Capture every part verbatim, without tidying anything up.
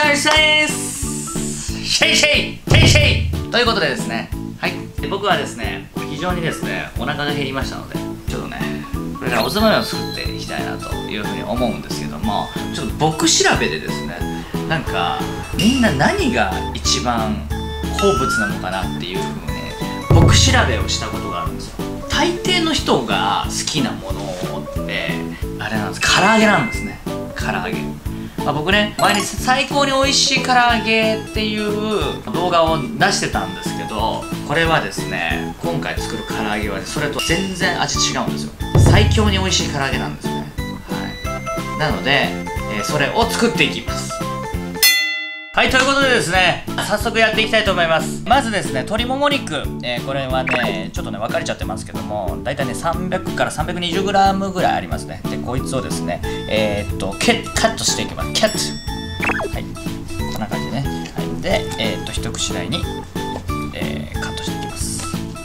ー吉田です。シェイシェイシェイシェイということでですね、はい、で僕はですね非常にですねお腹が減りましたので、ちょっとねこれからおつまみを作っていきたいなというふうに思うんですけども、ちょっと僕調べでですね、なんかみんな何が一番好物なのかなっていうふうにね僕調べをしたことがあるんですよ。大抵の人が好きなものってあれなんです、唐揚げなんですね。唐揚げ、まあ、僕ね前に最高に美味しい唐揚げっていう動画を出してたんですけど、これはですね今回作る唐揚げはそれと全然味違うんですよ。最強に美味しい唐揚げなんですよね。はい、なので、えー、それを作っていきます。はい、ということでですね、早速やっていきたいと思います。まずですね、鶏もも肉、えー、これはね、ちょっとね、分かれちゃってますけども、だいたいね、さんびゃくからさんびゃくにじゅうグラム ぐらいありますね。で、こいつをですね、えー、っと、ケカットしていきます。キャット。はい、こんな感じでね。はい、で、えー、っと、一口大に、えー、カットしていきます。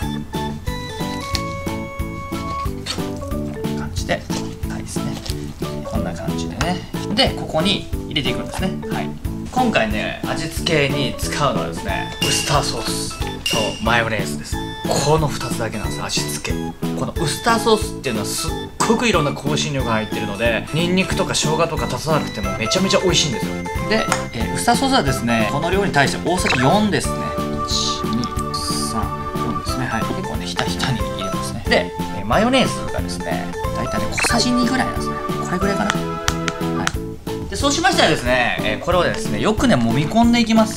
こんな感じで、はいですね。こんな感じでね。で、ここに入れていくんですね。はい。今回ね味付けに使うのはですねウスターソースとマヨネーズです。このふたつだけなんです。味付け、このウスターソースっていうのはすっごくいろんな香辛料が入ってるので、ニンニクとか生姜とか足さなくてもめちゃめちゃ美味しいんですよ。で、えー、ウスターソースはですねこの量に対して大さじよんですね。いちにさんよんですね。はい、結構ねひたひたに入れますね。で、えー、マヨネーズがですねだいたいね小さじにぐらいなんですね。これぐらいかな。でそうしましたらですね、えー、これをですねよくね揉み込んでいきます。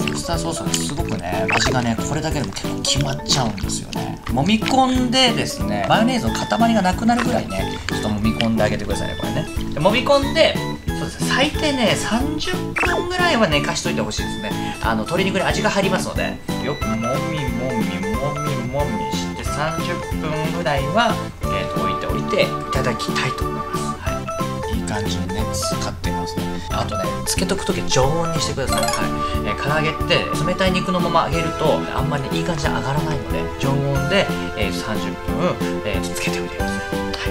ウスターソースがすごくね味がねこれだけでも結構決まっちゃうんですよね。揉み込んでですねマヨネーズの塊がなくなるぐらいねちょっと揉み込んであげてくださいね。これねで揉み込んで、そうですね最低ねさんじゅっぷんぐらいは寝かしといてほしいですね。あの鶏肉に味が入りますので、よくもみもみもみもみしてさんじゅっぷんぐらいは、えー、と置いておいていただきたいと思います。いい感じにね使っていますね。あとねつけとくとき常温にしてください。はい、えー、唐揚げって冷たい肉のまま揚げるとあんまり、ね、いい感じで揚がらないので常温で、えー、さんじゅっぷん、えー、つけておいてください。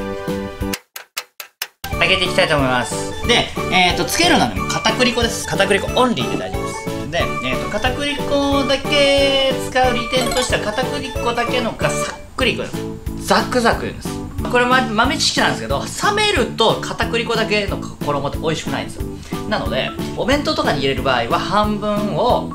はい、揚げていきたいと思います。で、えー、とつけるのはね片栗粉です。片栗粉オンリーで大丈夫です。で、えー、と片栗粉だけ使う利点としては片栗粉だけのがさっくりいくんです。ザクザクいくんです。これ豆知識なんですけど、冷めると片栗粉だけの衣って美味しくないんですよ。なのでお弁当とかに入れる場合は半分を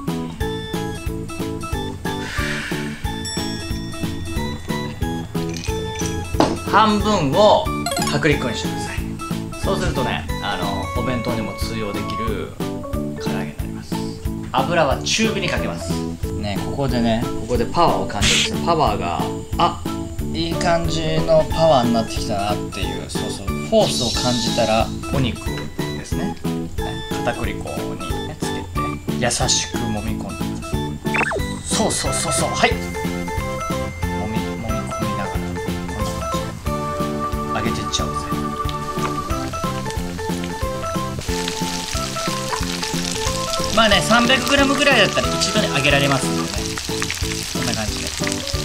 半分を薄力粉にしてください。そうするとねあのお弁当にも通用できる唐揚げになります。油は中火にかけますね。ここでねここでパワーを感じるんですよ。パワーがあいい感じのパワーになってきたなっていう、そうそうフォースを感じたらお肉ですね片栗粉に、ね、つけて優しく揉み込んでください。そうそうそうそう、はい揉み揉み込みながらこんな感じで揚げていっちゃおうぜ。まあね さんびゃくグラム ぐらいだったら一度に揚げられますのでね、こんな感じで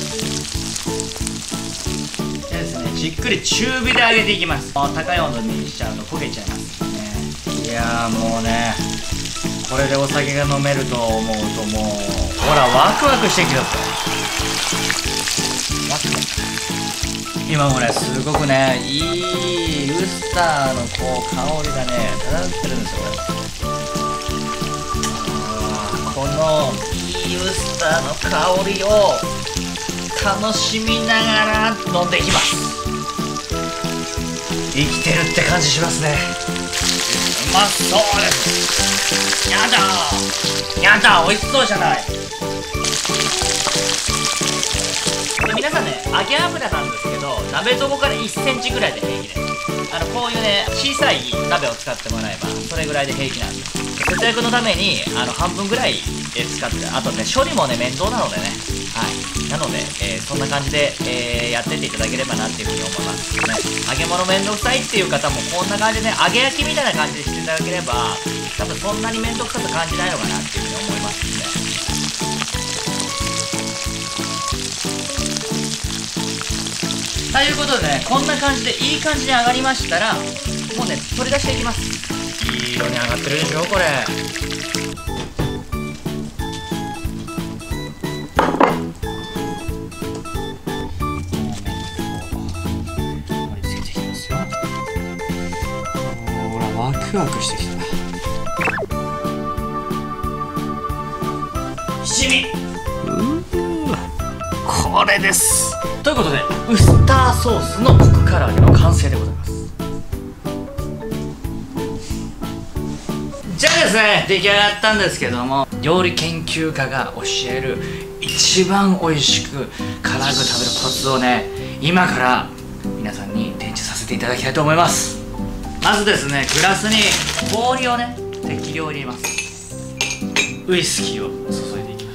じっくり中火で揚げていきます。高い温度にしちゃうと焦げちゃいますね。いやーもうねこれでお酒が飲めると思うともうほらワクワクしてきたぞ。ワクワク今もねすごくねいいウスターのこう香りがね漂ってるんですよ。このいいウスターの香りを楽しみながら飲んでいきます。生きてるって感じしますね。うまそうです。やだーやだー美味しそうじゃない。で皆さんね揚げ油なんですけど鍋底からいっセンチぐらいで平気です。あのこういうね小さい鍋を使ってもらえばそれぐらいで平気なんですよ。節約のためにあの半分ぐらいで使って、あとね処理もね面倒なのでね、はいなので、えー、そんな感じで、えー、やってっていただければなっていうふうに思いますね。揚げ物面倒くさいっていう方もこんな感じでね揚げ焼きみたいな感じでしていただければ多分そんなに面倒くさく感じないのかなっていうふうに思いますんで、ということでねこんな感じでいい感じに上がりましたらもうね取り出していきます。いい色に上がってるでしょこれ。 クワクしてきたな。 七味、うーこれです。ということでウスターソースのコク唐揚げの完成でございます。じゃあですね、出来上がったんですけども、料理研究家が教える一番美味しく唐揚げを食べるコツをね、今から皆さんに伝授させていただきたいと思います。まずですね、グラスに氷をね適量入れます。ウイスキーを注いでいきます。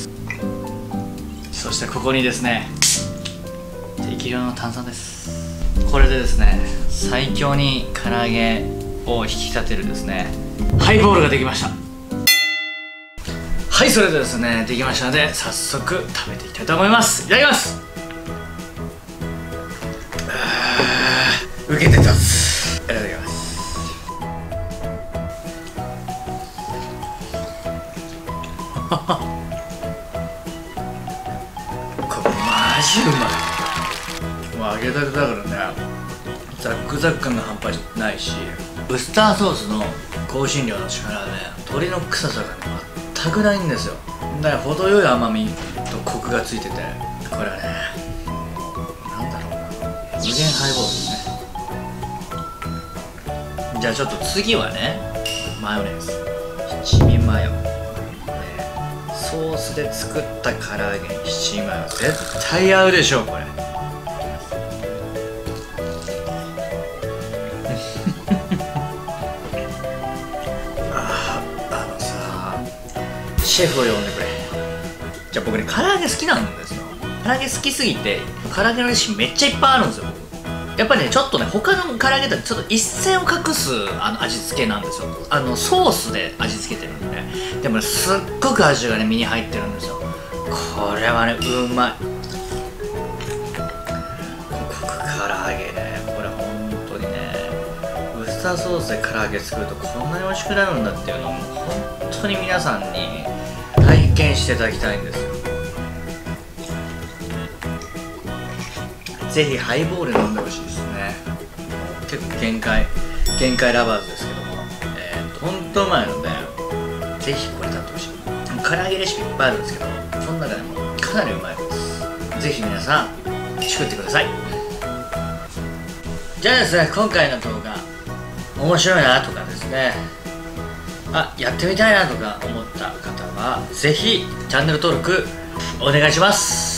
そしてここにですね適量の炭酸です。これでですね、最強に唐揚げを引き立てるですねハイボールができました。はい、それでですねできましたので、早速食べていきたいと思います。いただきます。受けて立つ。いただきます。これマジうまい。もう揚げたてだからね、ザックザック感が半端ないし、ウスターソースの香辛料の力で鶏の臭さがね全くないんですよ。だから程よい甘みとコクがついてて、これはねなんだろうな、無限ハイボールですね。じゃあちょっと次はね、マヨネーズ、七味マヨ、ね、ソースで作った唐揚げに七味マヨ絶対合うでしょこれ。シェフを呼んでくれ。じゃあ僕ね、唐揚げ好きなんですよ。唐揚げ好きすぎて唐揚げのレシピめっちゃいっぱいあるんですよ僕。やっぱりね、ちょっとね他の唐揚げとちょっと一線を画すあの味付けなんですよ。あのソースで味付けてるんでね。でもね、すっごく味がね身に入ってるんですよ。これはねうまい。コク唐揚げね、これ本当にね、ウスターソースで唐揚げ作るとこんなに美味しくなるんだっていうのを本当に皆さんに体験していただきたいんですよ。ぜひハイボール飲んでほしいですね。結構限界限界ラバーズですけども、えー、ほんとうまいのでぜひこれ食べてほしい。唐揚げレシピいっぱいあるんですけど、その中でもかなりうまいです。ぜひ皆さん作ってください。じゃあですね、今回の動画面白いなとかですね、あ、やってみたいなとか思った方はぜひチャンネル登録お願いします。